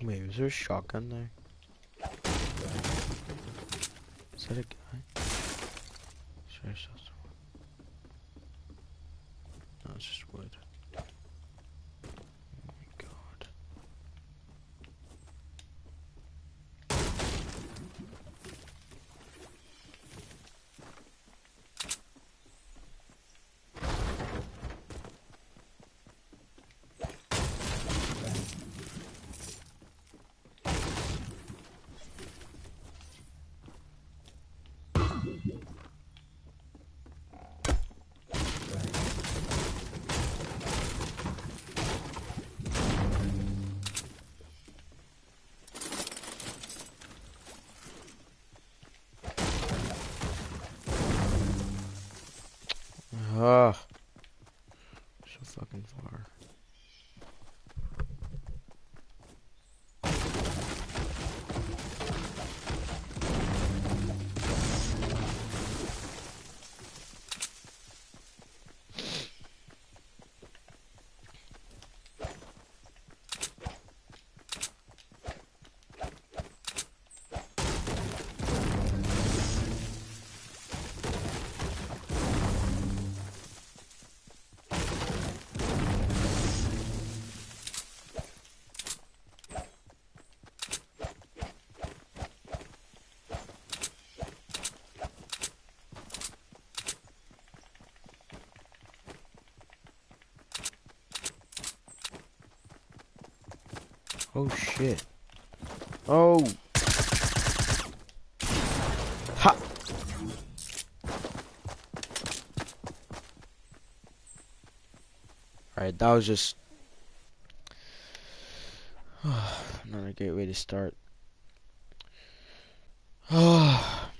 Wait, was there a shotgun there? Is that a guy? Sure, I saw someone. No, it's just wood. Oh my god. Ah, so fucking far. Oh shit. Oh! Ha! Alright, that was just not a great way to start. Oh.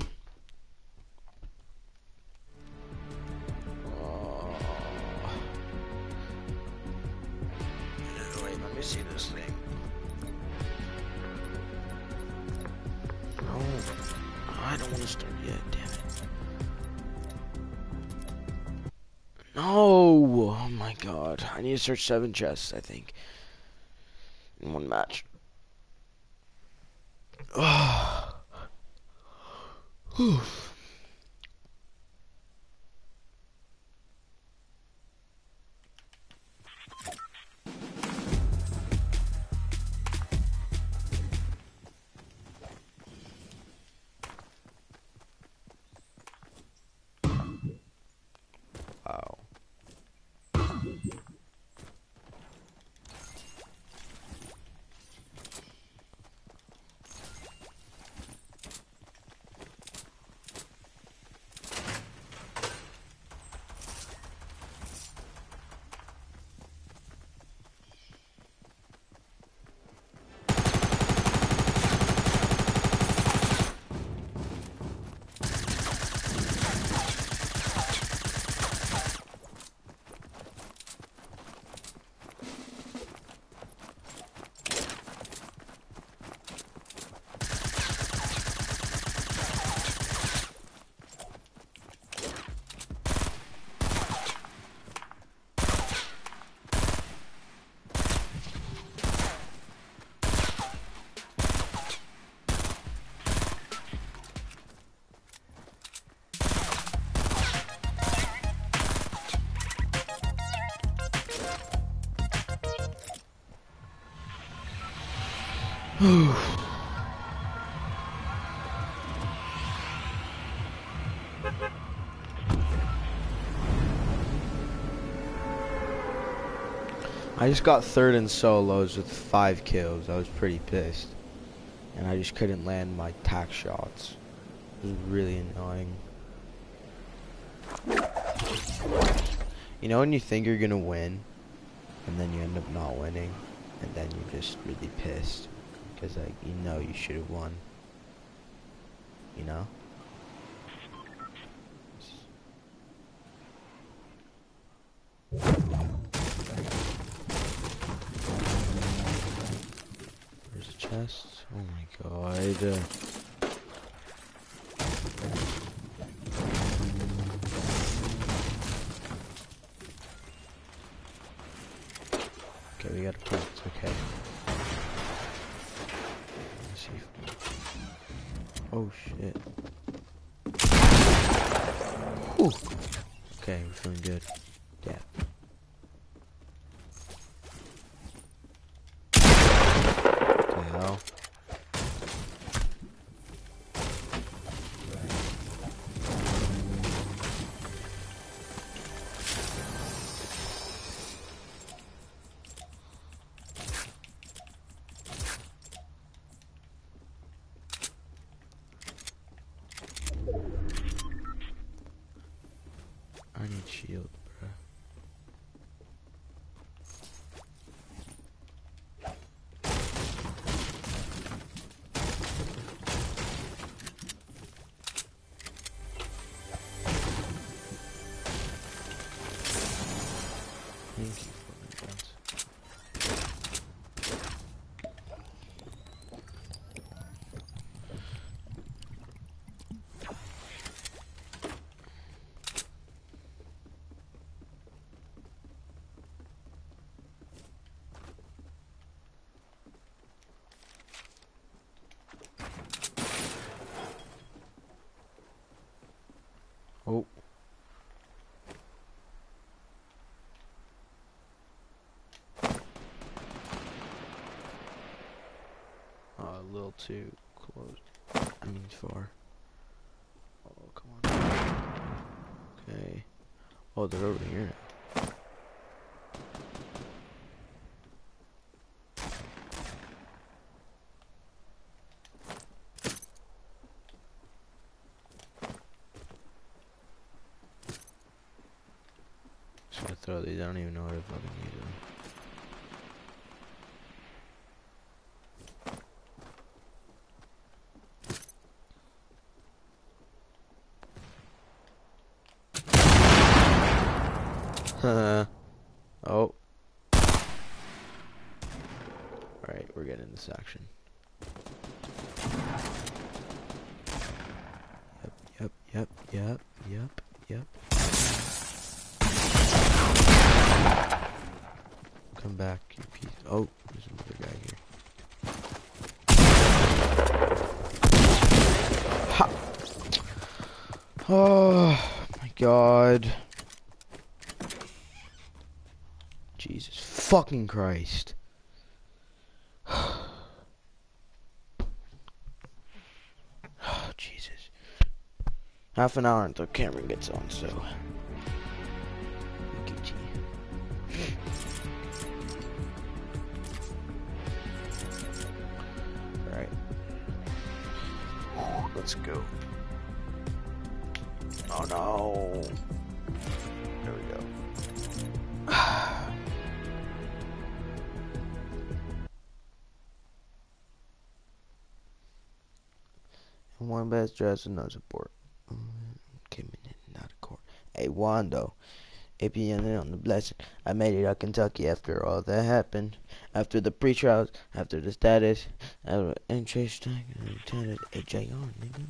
Wait, let me see this thing. No, I don't want to start yet, damn it. No! Oh my god. I need to search 7 chests, I think. In one match. Oh. Wow. I just got third in solos with 5 kills. I was pretty pissed. And I just couldn't land my tack shots. It was really annoying. You know when you think you're gonna win, and then you end up not winning, and then you're just really pissed. Because like, you know you should have won. You know? There's a chest. Oh my god. Okay, we got a point. It's okay. Oh shit. Ooh. Okay, we're feeling good. Yeah. What the hell? I need shield, bruh. Thank you for my guns. Oh. A little too close. I mean far. Oh, come on. Okay. Oh, they're over here. Just gonna throw these. I don't even know where to fucking use them. Oh. Alright, we're getting this action. Yep. Come back, you piece. Oh, there's another guy here. Ha! Oh my god. Jesus fucking Christ. Oh, Jesus. Half an hour until Cameron gets on, so. Alright. Let's go. Oh no. There we go. One best dress and no support. Came in not a court. Hey Wando, if you in on the blessing, I made it out of Kentucky after all that happened. After the pre-trials, after the status, and Chase Tank, and Lieutenant AJ on, nigga.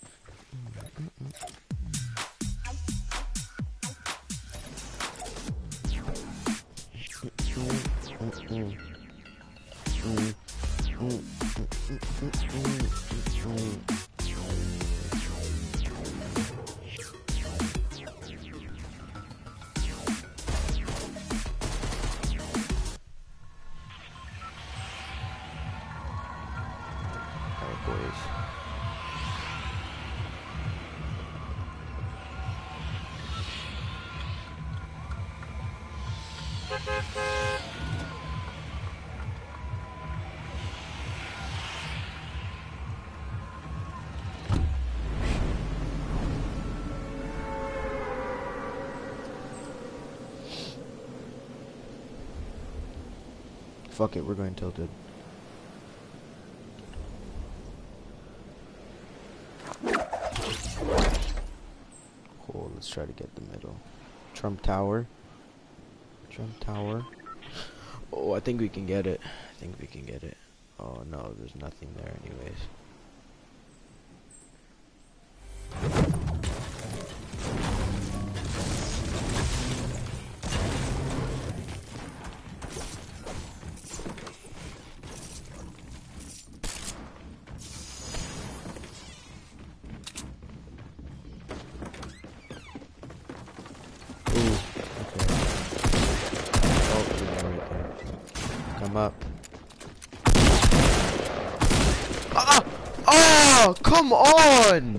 Fuck it, we're going tilted. Cool, let's try to get the middle. Trump Tower. Oh, I think we can get it. Oh no, there's nothing there anyways. I'm up. Ah! Oh, come on!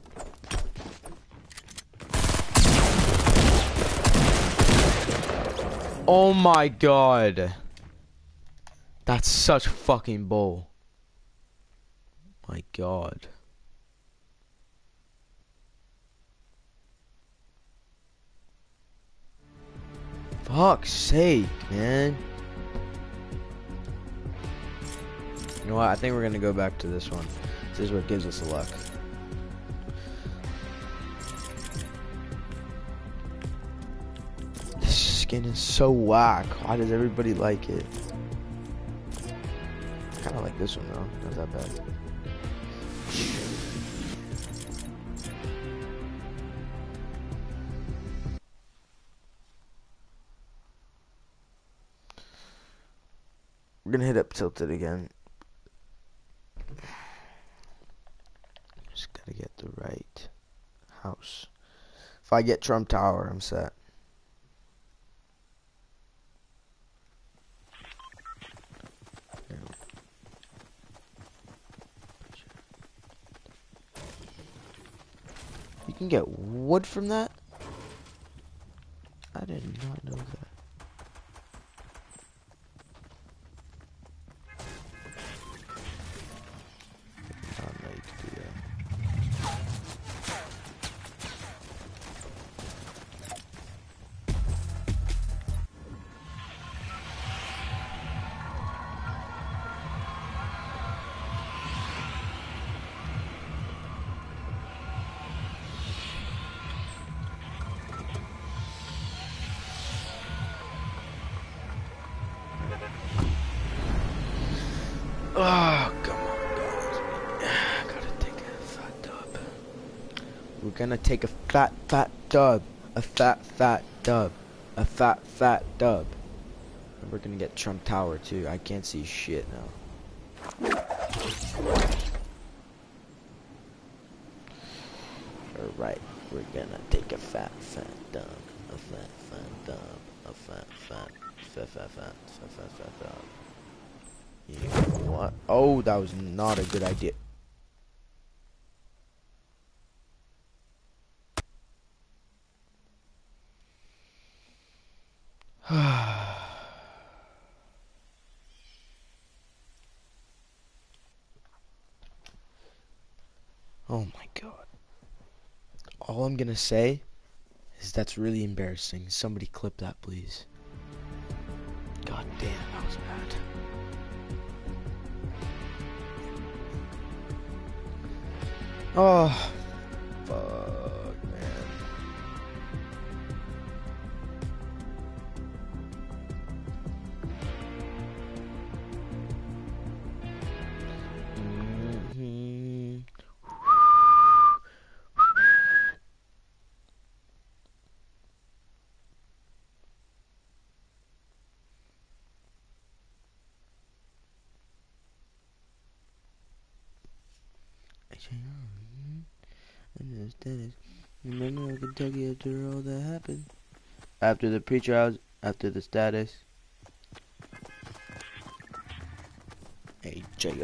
Oh my god. That's such fucking bull. My god. Fuck's sake, man. You know what? I think we're gonna go back to this one. This is what gives us the luck. This skin is so whack. Why does everybody like it? I kinda like this one though. Not that bad. We're gonna hit up Tilted again. Just gotta get the right house. If I get Trump Tower, I'm set. You can get wood from that? I did not know that. I did not know you could do that. Oh, come on, guys. Gotta take a fat dub. We're gonna take a fat dub. A fat dub. A fat dub. And we're gonna get Trump Tower too. I can't see shit now. Alright, we're gonna take a fat dub. A fat dub. A fat dub. You know what? Oh, that was not a good idea. Oh my god. All I'm gonna say is that's really embarrassing. Somebody clip that, please. God damn, that was bad. Oh, fuck, man. Remember Kentucky after all that happened? After the preacher house, after the status. Hey, JR.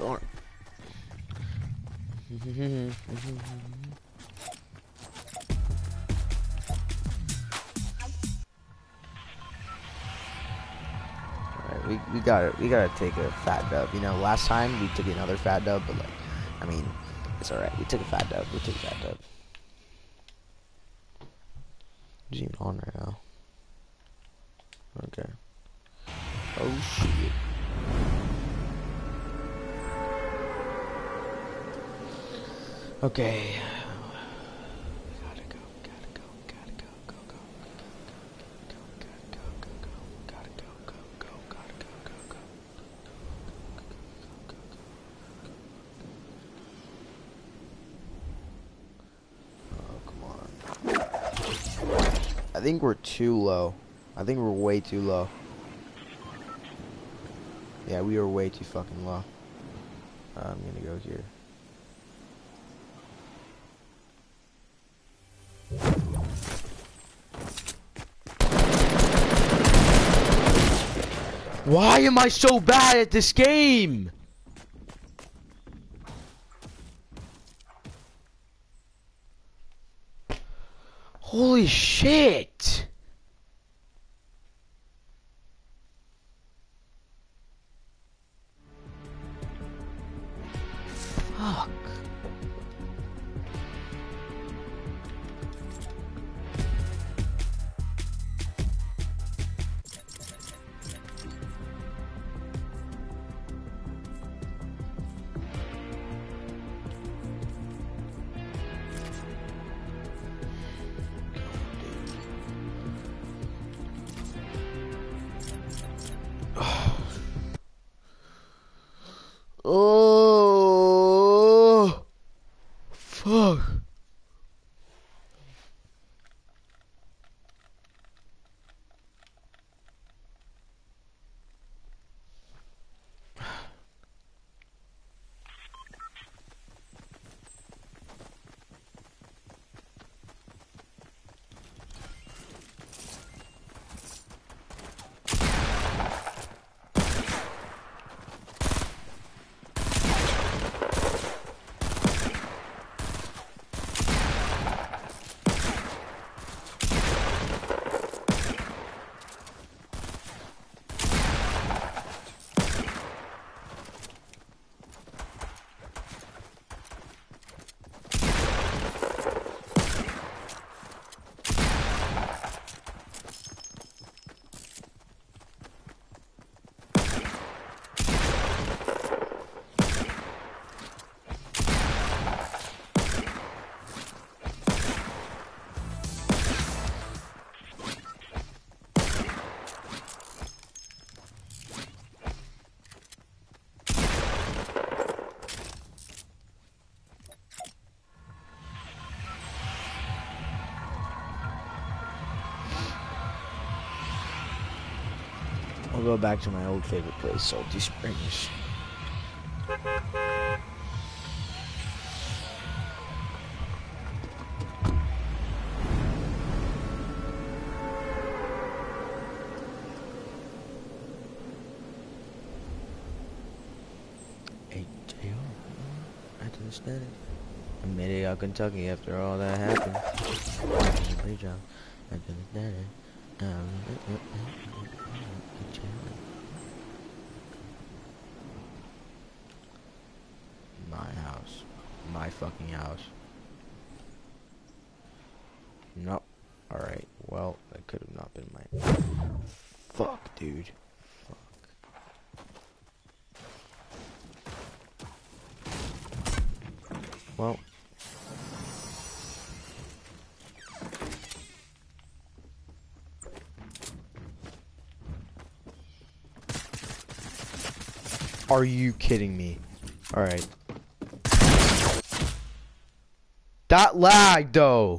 Alright, we gotta take a fat dub. You know, last time we took another fat dub, but like, I mean, it's alright. We took a fat dub. We took a fat dub. Who's even on right now? Okay. Oh shit. Okay. Gotta go. Oh, come on. I think we're too low. I think we're way too low. Yeah, we are way too fucking low. I'm gonna go here. Why am I so bad at this game? Holy shit! Fuck. Oh, fuck. I'll go back to my old favorite place, Salty Springs. AJR, after the static. I made it out Kentucky after all that happened. Great job. After the static. My house. My fucking house. Nope. Alright, well, that could have not been my... Fuck, dude. Fuck. Well... Are you kidding me? Alright. That lag, though!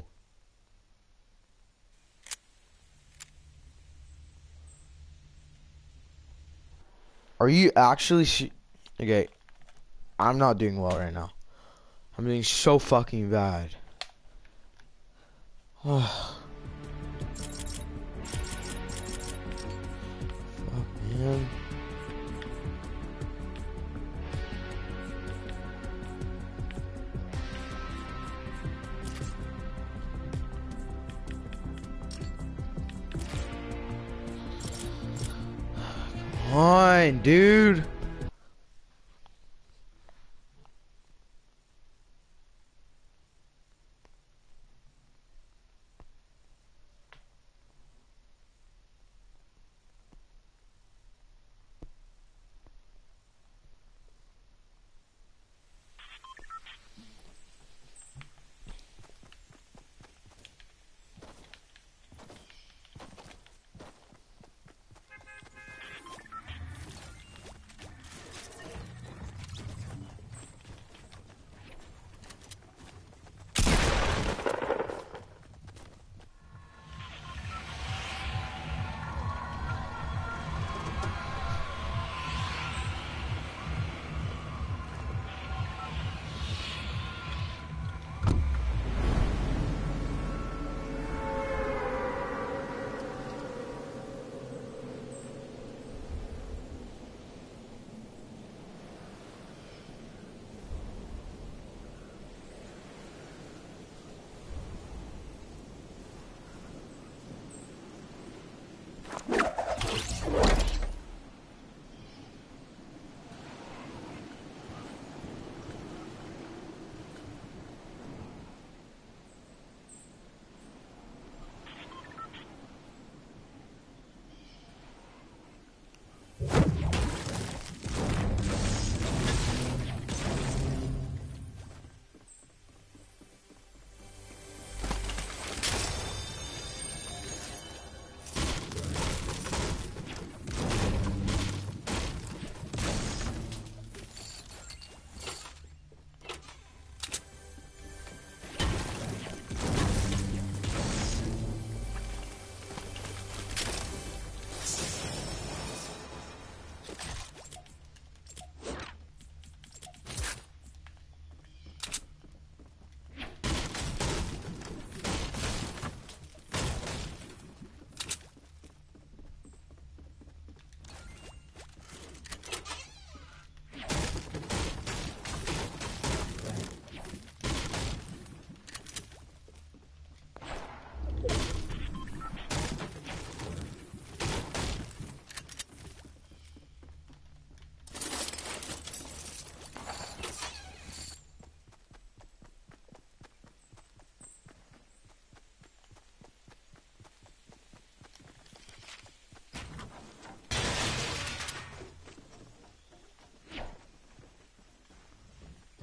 Are you actually okay, I'm not doing well right now. I'm doing so fucking bad. Oh. Fuck, man. Come on, dude.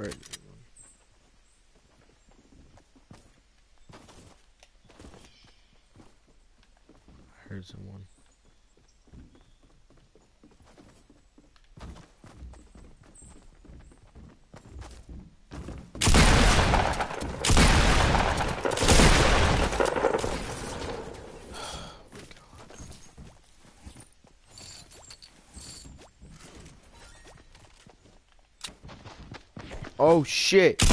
heard someone. Oh shit!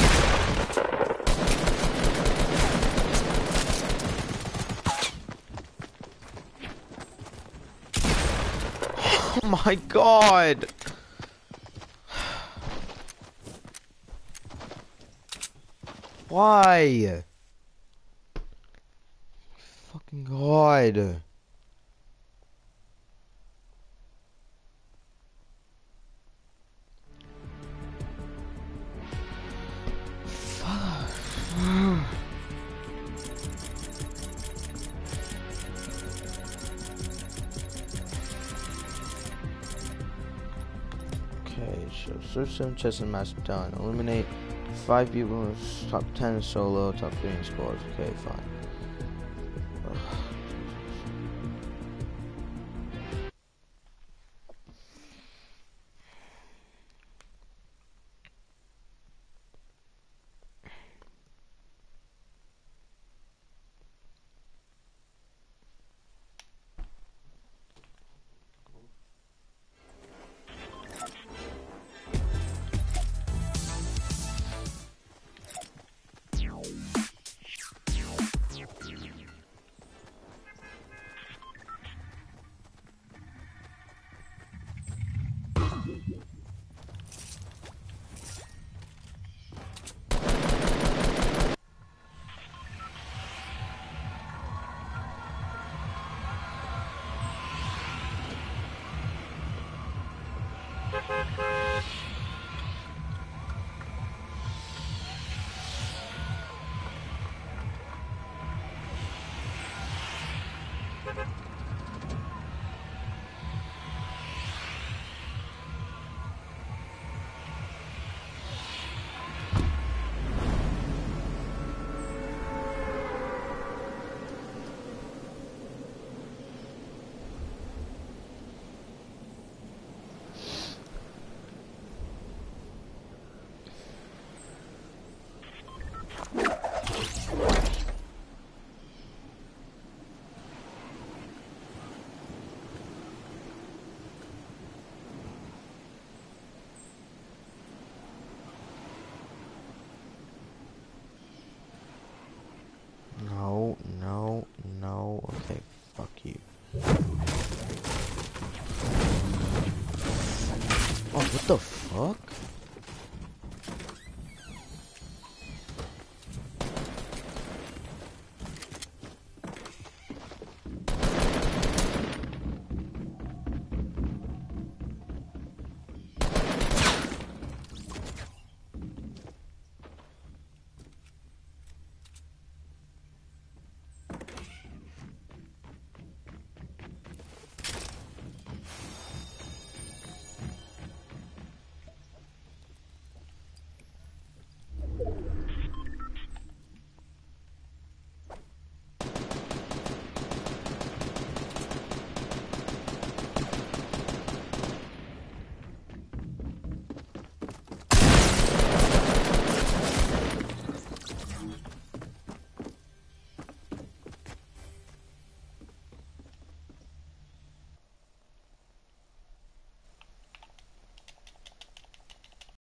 Oh my god! Why? Fucking god. Okay, so search 7 chests and master talent. Eliminate 5 people in top 10 in solo, top 3 in squads. Okay, fine. Ugh. No, no, no. Okay, fuck you. Oh, what the fuck?